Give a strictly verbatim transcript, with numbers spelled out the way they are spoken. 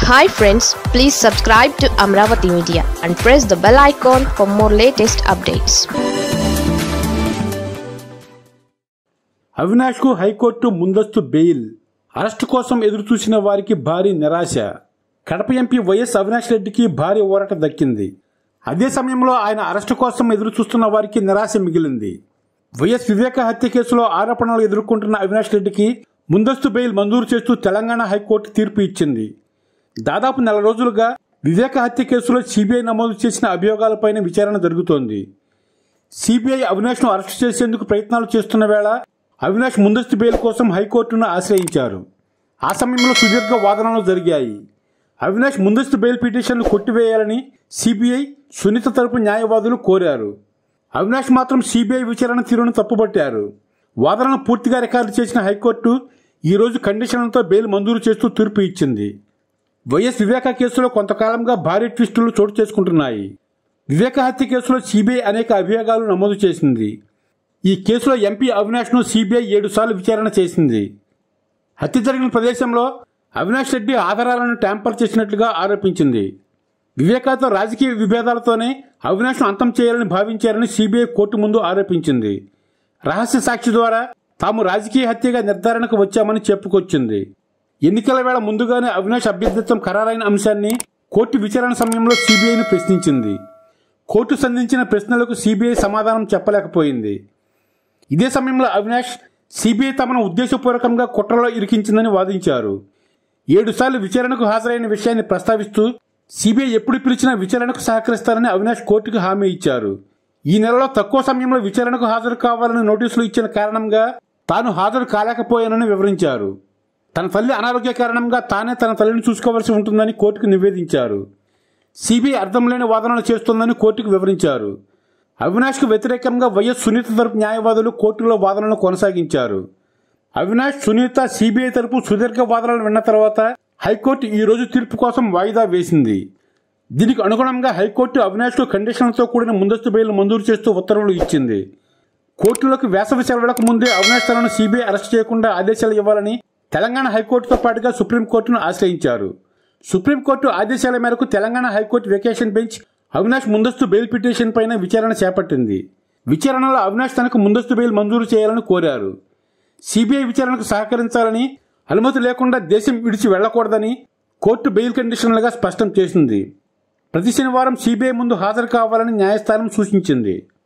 Hi friends, please subscribe to Amaravathi Media and press the bell icon for more latest updates. Avinash ku High Court ముందస్తు bail arrest కోసం ఎదురు చూసిన వారికి భారీ నిరాశ. Kadapa MP YS Avinash రెడ్డికి భారీ ఊరట దక్కింది. అదే సమయంలో ఆయన అరెస్ట్ కోసం ఎదురు చూస్తున్న వారికి నిరాశ మిగిలింది. వైఎస్ వివేక హత్య కేసులో ఆరోపణలు ఎదుర్కొంటున్న అవినాష్ రెడ్డికి ముందస్తు బెయిల్ మంజూరు చేస్తూ తెలంగాణ హైకోర్టు తీర్పు ఇచ్చింది. దాదాపు నెల రోజులుగా వివేక హత్య కేసులో సిబిఐ నమోదు చేసిన అభియోగాలపైన విచారణ జరుగుతోంది. సిబిఐ అవినాష్ ను అరెస్ట్ చేసేందుకు ప్రయత్నాలు చేస్తున్న వేళ అవినాష్ ముందస్తు బెయిల్ కోసం హైకోర్టును ఆశ్రయించారు. ఆ సమయంలో సుదీర్ఘ వాదనలు జరిగాయి. అవినాష్ ముందస్తు బెయిల్ పిటిషన్ను కొట్టివేయాలని సిబిఐ, సునీత తరపు న్యాయవాదులు కోరారు. అవినాష్ మాత్రం సిబిఐ విచారణ తీరును తప్పుపట్టారు. వాదనను పూర్తిగా రికార్డు చేసిన హైకోర్టు ఈ రోజు కండిషన్లతో బెయిల్ మంజూరు చేస్తూ తీర్పు ఇచ్చింది. వైఎస్ వివేక కేసులో కొంతకాలంగా భారీ ట్విస్టులు చోటు చేసుకుంటున్నాయి. వివేక హత్య కేసులో సిబిఐ అనేక అభియోగాలు నమోదు చేసింది. ఈ కేసులో ఎంపీ అవినాష్ ను సిబిఐ ఏడు సార్లు విచారణ చేసింది. హత్య జరిగిన ప్రదేశంలో అవినాష్ రెడ్డి ఆధారాలను ట్యాంపర్ చేసినట్లుగా ఆరోపించింది. వివేకతో రాజకీయ విభేదాలతోనే అవినాష్ ను అంతం చేయాలని భావించారని సిబిఐ కోర్టు ముందు ఆరోపించింది. రహస్య సాక్షి ద్వారా తాము రాజకీయ హత్యగా నిర్ధారణకు వచ్చామని చెప్పుకొచ్చింది. ఎన్నికల వేళ ముందుగానే అవినాష్ అభ్యర్థిత్వం ఖరారైన అంశాన్ని కోర్టు విచారణ సమయంలో సిబిఐని ప్రశ్నించింది. కోర్టు సంధించిన ప్రశ్నలకు సిబిఐ సమాధానం చెప్పలేకపోయింది. ఇదే సమయంలో అవినాష్ సిబిఐ తమను ఉద్దేశపూర్వకంగా కుట్రలో ఇరికించిందని వాదించారు. ఏడు సార్లు విచారణకు హాజరైన విషయాన్ని ప్రస్తావిస్తూ సిబిఐ ఎప్పుడు పిలిచినా విచారణకు సహకరిస్తారని అవినాష్ కోర్టుకు హామీ ఇచ్చారు. ఈ నెలలో తక్కువ సమయంలో విచారణకు హాజరు కావాలని నోటీసులు ఇచ్చిన కారణంగా తాను హాజరు కాలేకపోయానని వివరించారు. తన తల్లి అనారోగ్య కారణంగా తానే తన తల్లిని చూసుకోవాల్సి ఉంటుందని కోర్టుకు నివేదించారు. సిబిఐ అర్థం లేని వాదనలు చేస్తోందని కోర్టుకు వివరించారు. అవినాష్కు వ్యతిరేకంగా వైఎస్ సునీత తరపు న్యాయవాదులు కోర్టులో వాదనలు కొనసాగించారు. అవినాష్, సునీత సిబిఐ తరపు సుదీర్ఘ వాదనలు విన్న తర్వాత హైకోర్టు ఈ రోజు తీర్పు కోసం వాయిదా వేసింది. దీనికి అనుగుణంగా హైకోర్టు అవినాష్కు కండిషన్లతో కూడిన ముందస్తు బెయిల్ మంజూరు చేస్తూ ఉత్తర్వులు ఇచ్చింది. కోర్టులోకి వేసవి సెలవులకు ముందే అవినాష్ తనను సిబిఐ అరెస్ట్ చేయకుండా ఆదేశాలు ఇవ్వాలని తెలంగాణ హైకోర్టుతో పాటుగా సుప్రీంకోర్టును ఆశ్రయించారు. సుప్రీంకోర్టు ఆదేశాల మేరకు Telangana high court vacation bench Avinash ముందస్తు బెయిల్ పిటిషన్ పైన విచారణ చేపట్టింది. విచారణలో అవినాష్ తనకు ముందస్తు బెయిల్ మంజూరు చేయాలని కోరారు. సిబిఐ విచారణకు సహకరించాలని, అనుమతి లేకుండా దేశం విడిచి వెళ్లకూడదని కోర్టు బెయిల్ కండిషన్లుగా స్పష్టం చేసింది. ప్రతి శనివారం సిబిఐ ముందు హాజరు కావాలని న్యాయస్థానం సూచించింది.